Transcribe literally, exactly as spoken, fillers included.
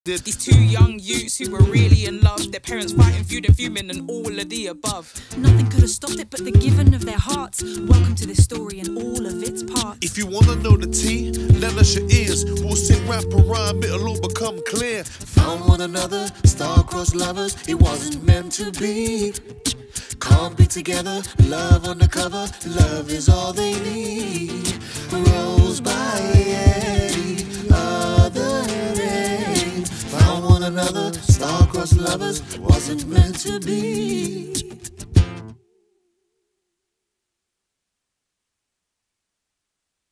These two young youths who were really in love, their parents fighting, feuding, fuming, and all of the above. Nothing could have stopped it but the giving of their hearts. Welcome to this story and all of its parts. If you wanna know the tea, lend us your ears. We'll sing, rap, and rhyme, it'll all become clear. Found one another, star-crossed lovers, it wasn't meant to be. Can't be together, love undercover, love is all they need. Rose by any other name. Found one another, star-crossed lovers, wasn't meant to be.